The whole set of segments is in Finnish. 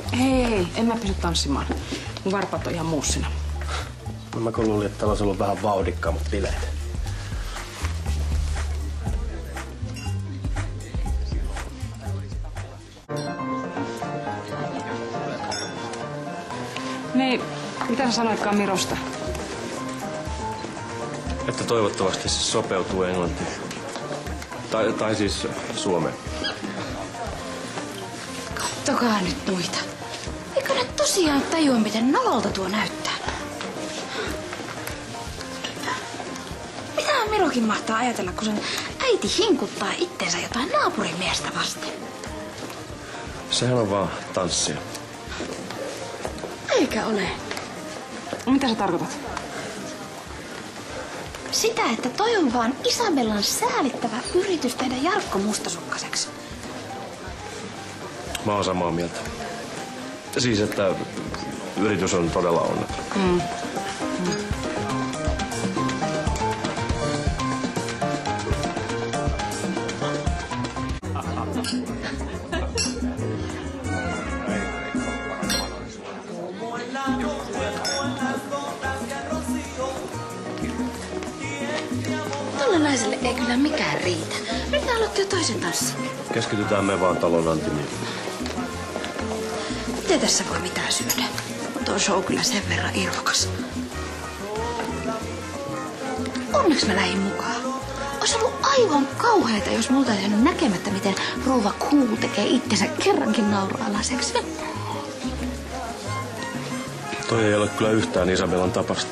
Hei, en mä pysy tanssimaan. Mun varpaat on ihan muussina. No mä kun luulin, että täällä olisi ollut vähän vauhdikkaammat bileet. Niin, mitä sä sanoitkaan Mirosta? Että toivottavasti se sopeutuu englantiin. Tai siis suomeen. Kattokaa nyt noita. Eikö ne tosiaan tajua, miten nololta tuo näyttää? Mitähän Mirokin mahtaa ajatella, kun sen äiti hinkuttaa itsensä jotain naapurimiestä vasten? Sehän on vaan tanssia. Eikä ole. Mitä sä tarkoitat? Sitä, että toi on vaan Isabellan säälittävä yritys tehdä Jarkko mustasukkaiseksi. Mä oon samaa mieltä. Siis, että yritys on todella onneton. Tolle naiselle ei kyllä mikään riitä. Nyt ne aloitti jo toisen tanssin. Keskitytään me vaan talon antimiin. Miten tässä voi mitään syödä? On tuo show kyllä sen verran irvokas. Onneksi mä lähdin mukaan. Olisi ollut aivan kauheeta, jos multa ei jäänyt näkemättä, miten rouva Cool tekee itsensä kerrankin naurualaiseksi. Toi ei ole kyllä yhtään Isabellan tapasta.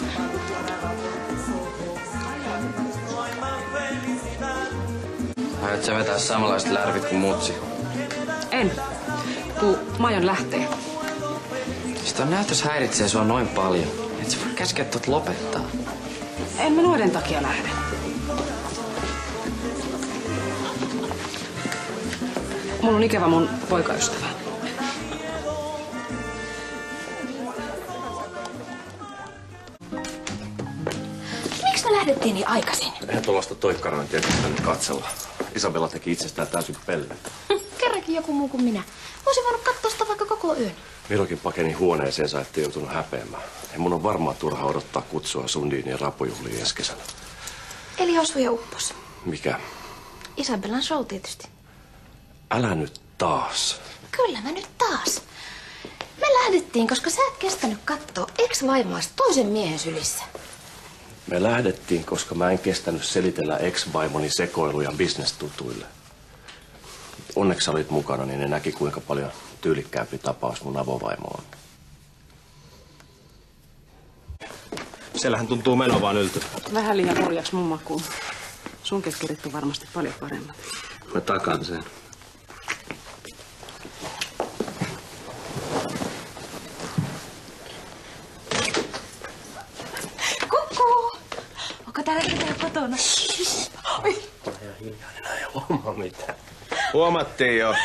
Aiot sä vetää samanlaiset lärvit kuin mutsi? En. Kun Majon lähtee. Sitä näytös häiritsee sua noin paljon. Et sä voi käskeä tuot lopettaa. En mä noiden takia lähde. Mulla on ikävä mun poikaystävä. Miksi me lähdettiin niin aikaisin? Eihän tuollaista toikkarointia nyt katsella. Isabella teki itsestään täysin pelle. Kerrankin joku muu kuin minä. Voisin voinut katsoa sitä vaikka koko yön. Mirokin pakeni huoneeseensa, ettei joutunut häpeämään. Ja mun on varmaan turha odottaa kutsua Sundinin rapujuhliin ensi kesänä. Eli osui ja uppos. Mikä? Isabellan show tietysti. Älä nyt taas. Kyllä mä nyt taas. Me lähdettiin, koska sä et kestänyt katsoa ex-vaimoasi toisen miehen sylissä. Me lähdettiin, koska mä en kestänyt selitellä ex-vaimoni sekoiluja bisnestutuille. Onneksi olit mukana, niin ne näki kuinka paljon tyylikkäämpi tapaus mun avovaimo on. Siellähän tuntuu meno vaan ylty. Vähän liian hurjaksi mun makuun. Sun keskerit on varmasti paljon paremmat. Mä takaan sen. Kukkuu! Onko täällä ketään kotona? Oi. Ole ihan hiljainen, ei huomaa mitään. Huomattiin jo.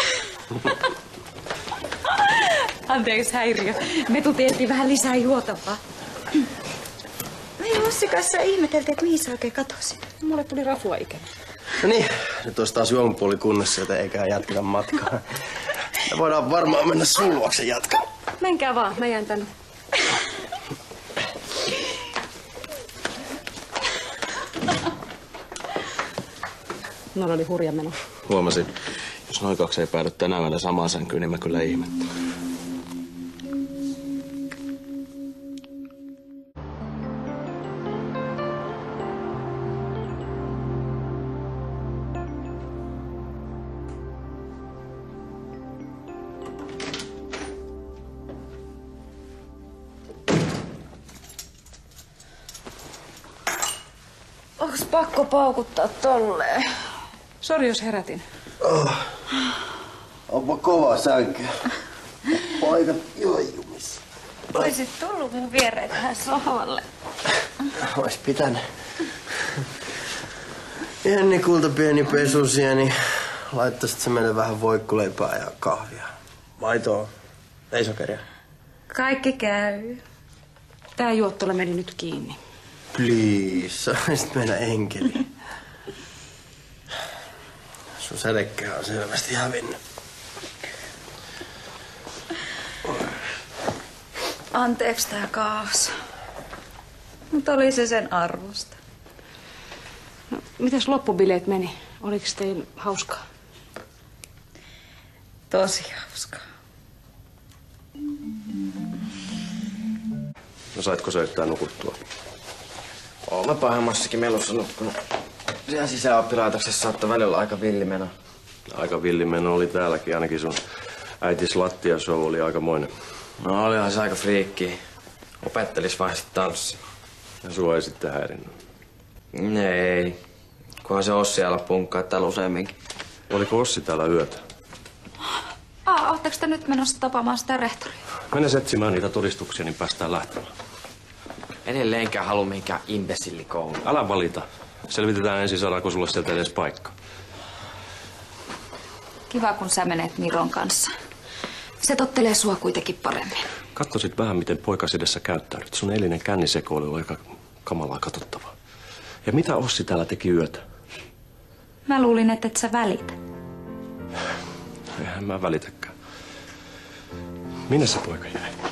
Anteeksi häiriö. Me tultiin vähän lisää juotavaa. Me Jussi kanssa ihmeteltiin, että mihin sä oikein katosi. Mulle tuli rafua ikävä. No niin, nyt olisi taas juomapuoli kunnossa, joten eiköhän jatketa matkaa. Me voidaan varmaan mennä sun luokse jatkaa. Menkää vaan, mä jään tänne. No oli hurja meno. Huomasin. Jos noin kaksi ei päädy tänään vielä samaan sänkyyn, niin mä kyllä ihmettelen. Onks pakko paukuttaa tolleen? Sori, jos herätin. Onpa kova sänky. Paikat joijumissa. Oisit tullut mun viereen tähän sohvalle. Ois pitänyt. Jenni kulta pieni pesusia, niin laittaisit se meille vähän voikkuleipää ja kahvia. Maitoa. Ei sokeria. Kaikki käy. Tää juottola meni nyt kiinni. Please, olisit meidän enkeli. Sun sädekkää on selvästi hävinnyt. Anteeksi tää kaos. Mutta oli se sen arvosta. No, mites loppubileet meni? Oliko teillä hauskaa? Tosi hauskaa. No saitko sä yhtään nukuttua? Oon mä pahemmassakin melussa nukkunut. Siellä sisäoppilaitoksessa saattaa välillä olla aika villimeno. Aika villimeno oli täälläkin, ainakin sun äitis lattiashow oli aikamoinen. No olihan se aika friikki. Opettelis vaan sitten tanssia. Ja sua ei sitten häirinnyt. Ei. Kunhan se Ossi ala punkkaa täällä useamminkin. Oliko Ossi täällä yötä? Ootteko te nyt menossa tapaamaan sitä rehtoria? Mene etsimään niitä todistuksia, niin päästään lähtemään. Edelleenkään halua mihinkään imbessillikouluun. Älä valita. Selvitetään ensin, saadaanko sulle sieltä edes paikka. Kiva, kun sä menet Miron kanssa. Se tottelee sua kuitenkin paremmin. Katsoisit vähän, miten poikasidessä käyttäydyt. Sun eilinen kännisekoilu oli aika kamalaa katsottavaa. Ja mitä Ossi täällä teki yötä? Mä luulin, että et sä välitä. Eihän mä välitäkään. Minne se poika jäi?